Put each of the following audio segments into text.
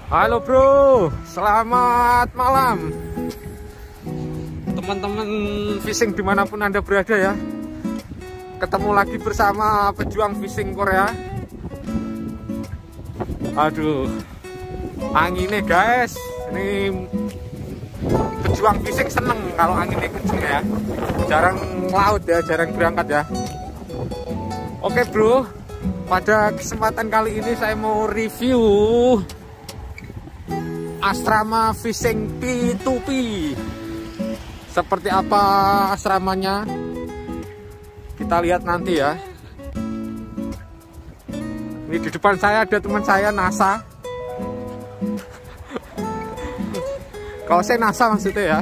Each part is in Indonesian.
Halo bro, selamat malam teman-teman fishing dimanapun anda berada ya. Ketemu lagi bersama pejuang fishing Korea. Aduh, anginnya guys, ini pejuang fishing seneng kalau anginnya kenceng ya. Jarang laut ya, jarang berangkat ya. Oke bro, pada kesempatan kali ini saya mau review asrama fishing P2P. Seperti apa asramanya, kita lihat nanti ya. Ini di depan saya ada teman saya NASA. Kalau saya NASA maksudnya ya.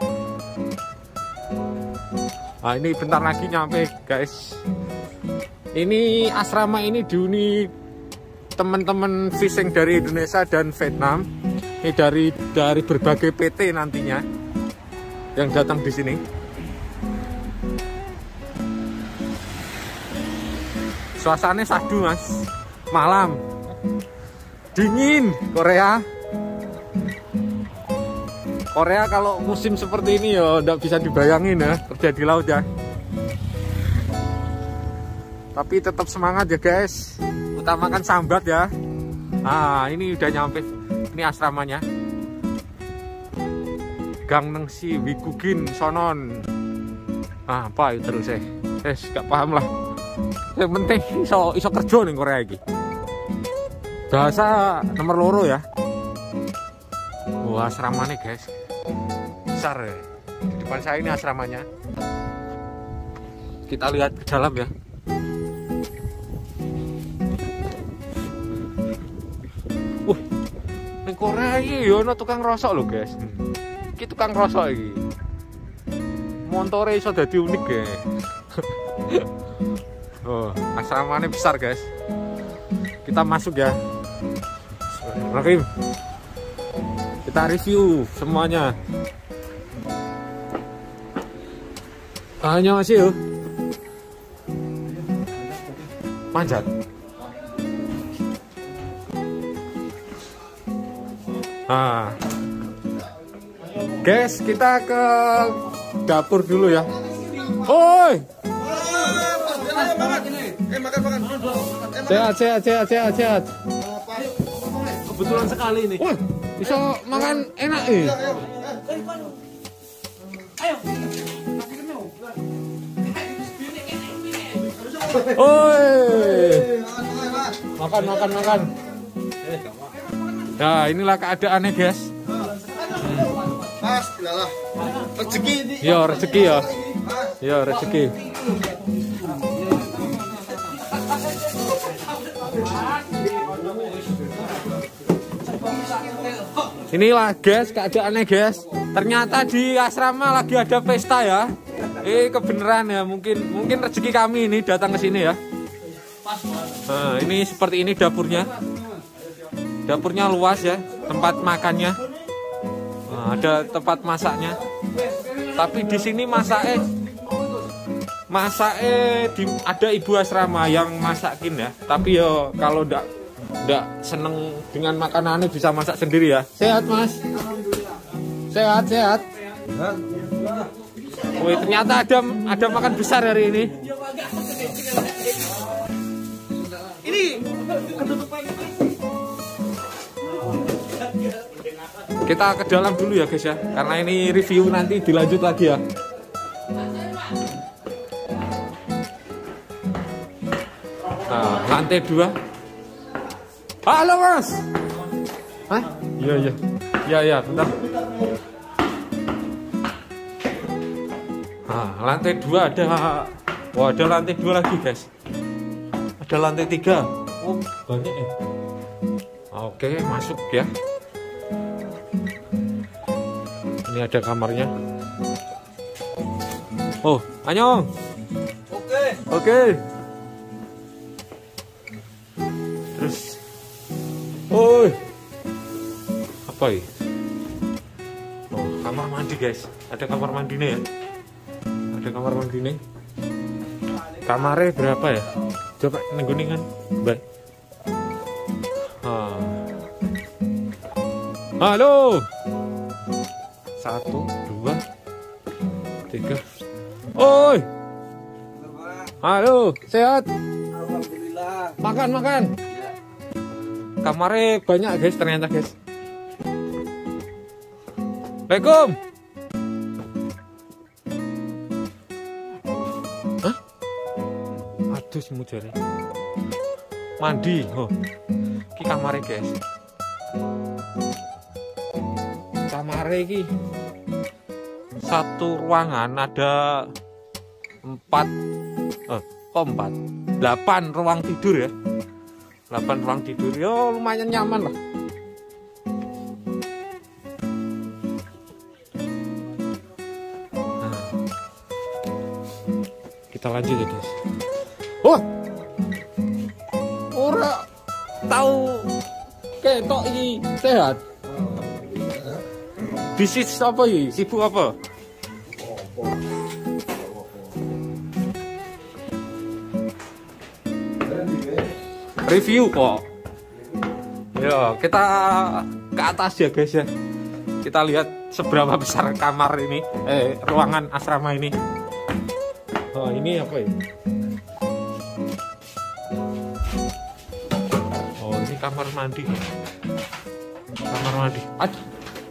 Nah ini bentar lagi nyampe guys. Ini asrama ini dihuni teman-teman fishing dari Indonesia dan Vietnam. Ini dari berbagai PT nantinya yang datang di sini. Suasananya sadu mas, malam, dingin. Korea kalau musim seperti ini ya nggak bisa dibayangin ya kerja di laut ya. Tapi tetap semangat ya guys, utamakan sambat ya. Ah ini udah nyampe. Ini asramanya Gangnam-si Wikugin Sonon. Ah, apa itu terus gak paham lah. Yang penting iso kerja nih Korea ini. Bahasa nomor loro ya. Wah asramanya guys, besar ya. Di depan saya ini asramanya. Kita lihat ke dalam ya. Korea iki yo ono tukang rosok lho guys. Iki tukang rosok iki. Montore iso dadi unik ya. Oh, asramanya besar guys. Kita masuk ya. Bismillahirrahmanirrahim. Kita review semuanya. Tanya masih yuk. Manjat. Nah, guys, kita ke dapur dulu ya. Oi, sehat. Kebetulan sekali nih. Wah, bisa makan enak nih. Oi, makan. Nah inilah keadaannya guys. Mas, lah rezeki. Ya rezeki ya. Ya rezeki. Inilah guys keadaannya guys. Ternyata di asrama lagi ada pesta ya. Kebenaran ya, mungkin rezeki kami ini datang ke sini ya. Nah, ini seperti ini dapurnya. Dapurnya luas ya, tempat makannya. Nah, ada tempat masaknya. Tapi di sini ada ibu asrama yang masakin ya. Tapi yo kalau ndak seneng dengan makanannya bisa masak sendiri ya. Sehat mas? Sehat. Wih, ternyata ada makan besar hari ini. Kita ke dalam dulu ya guys ya, karena ini review nanti dilanjut lagi ya. Nah, lantai 2. Halo mas. Hah? Iya, bentar. Nah, lantai 2 ada. Wah, ada lantai 2 lagi guys. Ada lantai 3. Oh, banyak ya. Oke, masuk ya. Ini ada kamarnya. Oh, Anyong. Oke. Terus, oi, apa ini? Oh, kamar mandi guys. Ada kamar mandinya ya. Ada kamar mandinya. Kamarnya berapa ya? Coba nengguningan, baik. Halo. 1, 2, 3. Oi. Halo, sehat? Alhamdulillah. Makan. Kamarnya banyak guys ternyata guys. Assalamualaikum. Hah? Aduh semut jare. Mandi. Oh. Ki kamarnya guys. Kamarnya iki satu ruangan ada 8 ruang tidur ya. 8 ruang tidur ya lumayan nyaman lah. Nah, kita lanjut ya guys. Oh, ora tahu ketok iki sehat. Bisnis apa iki? Sibuk apa? Review kok. Ya, kita ke atas ya guys ya. Kita lihat seberapa besar kamar ini, ruangan asrama ini. Oh, ini apa ya? Oh, ini kamar mandi. Kamar mandi. Aduh.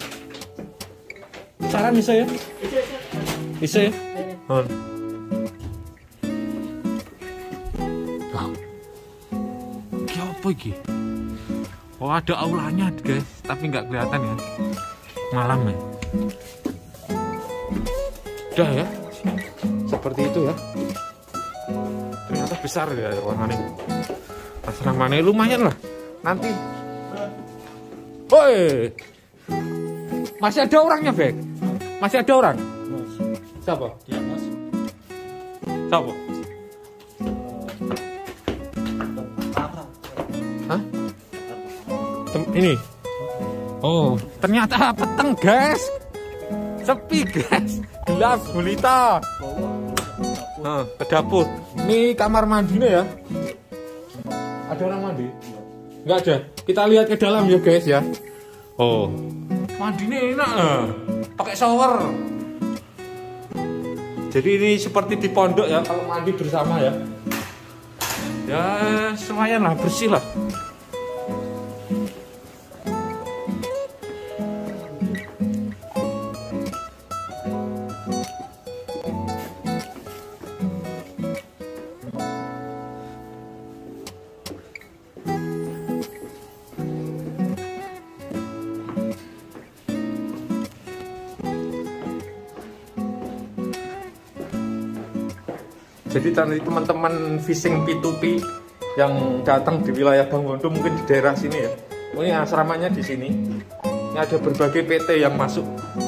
Saran bisa ya? Bisa ya? Oh. Apa iki? Oh, ada aulanya guys, tapi nggak kelihatan ya. Malam ya. Udah ya. Seperti itu ya. Ternyata besar ya ruangannya. Asramanya lumayan lah. Nanti. Woi. Masih ada orangnya, Bek? Masih ada orang? Siapa? Ya, Mas. Siapa? Hah? Ini. Oh, ternyata peteng, guys. Sepi, guys. Gelap gulita. Nah, ke dapur. Ini kamar mandinya ya. Ada orang mandi? Enggak ada. Kita lihat ke dalam ya, guys ya. Oh. Mandinya enak lah. Pakai shower. Jadi ini seperti di pondok ya kalau mandi bersama ya. Ya, lumayan lah, bersih lah. Jadi tadi teman-teman fishing P2P yang datang di wilayah Bangwondo mungkin di daerah sini ya. Ini asramanya di sini. Ini ada berbagai PT yang masuk.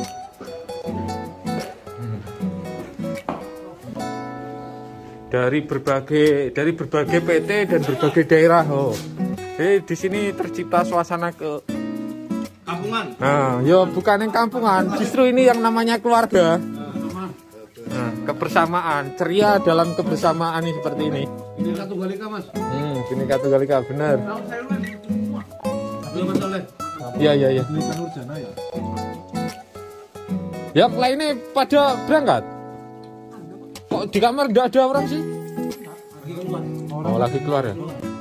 Dari berbagai PT dan berbagai daerah. Oh. Jadi di sini tercipta suasana ke Kampungan. Nah, ya bukan yang kampungan, justru ini yang namanya keluarga. Nah, kebersamaan, ceria dalam kebersamaan ini seperti ini. Bineka Tunggal Ika, Mas. Bineka Tunggal Ika, benar. Mas Soleh. Iya. Bineka Nurjana ya. Yang lainnya pada berangkat. Kok di kamar tidak ada orang sih? Oh, lagi keluar ya?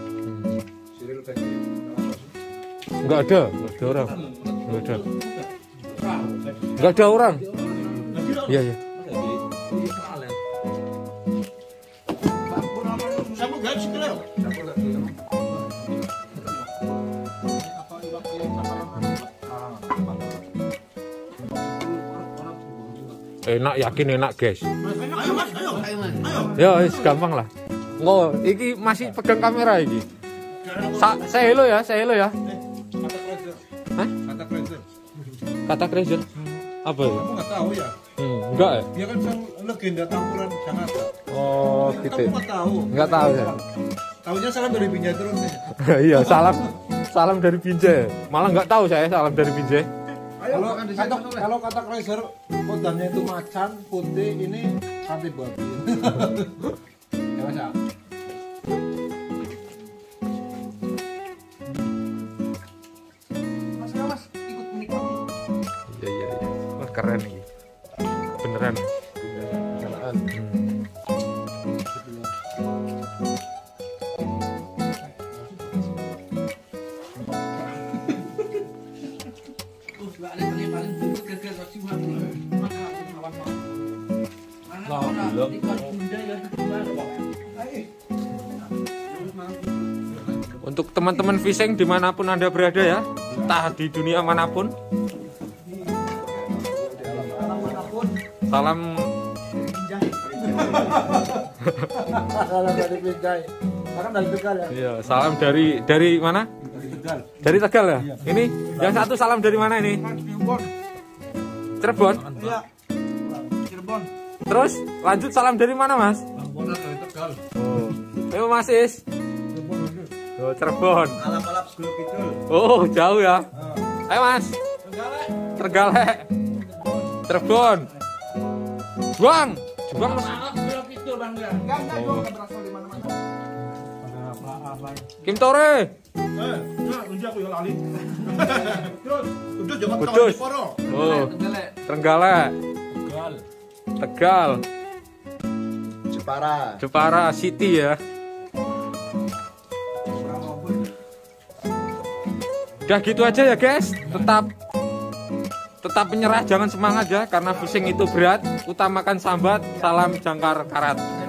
Enggak ada orang. Enggak ada orang. Iya. Enak, yakin enak guys. Ayo Mas, ayo. Ya wis gampang lah. Oh, iki masih pegang kamera iki. Saya hello ya. Hah? Kata Crazer. Apa ya? Kamu nggak tahu ya? Enggak ya? Dia kan legenda tampuran Jakarta. Oh, gitu. Kamu nggak tahu? Enggak tahu ya. Tahunya salam dari Binjai terus nih. Iya, salam dari Binjai. Malah nggak tahu saya salam dari Binjai. Kalau kata Crazer, kodamnya itu macan, putih, ini sate babi. Ya Mas ya? Mas, ikut menikah. keren nih. Beneran. Jalan. Untuk teman-teman fishing dimanapun Anda berada ya, entah di dunia manapun, salam Salam dari Pinjai. Sekarang dari Tegal ya? iya, salam dari mana? Dari Tegal. Dari Tegal ya? Ini yang satu salam dari mana ini? Cirebon. Iya. Cirebon. Terus lanjut salam dari mana Mas? Dari Tegal. Oh, ayo Mas Is. Oh, Cirebon. Alap-alap Seguluk Kidul. Oh, jauh ya. Ayo Mas. Trenggalek. Cirebon. Juang. Juang Mas. Kim Tore. Kudus. Oh, Trenggalek. Tegal. Jepara City ya. Udah gitu aja ya guys. Tetap menyerah, jangan semangat ya, karena fishing itu berat. Utamakan sambat. Salam jangkar karat.